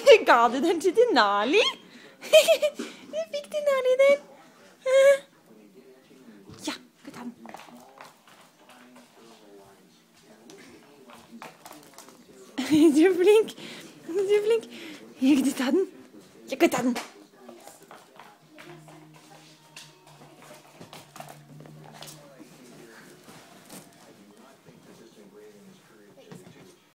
Ga du den til Denali? Du fikk Denali den. Ja, gå ta den. Du er flink. Du er flink. Ja, gå ta den. Ja, gå ta den.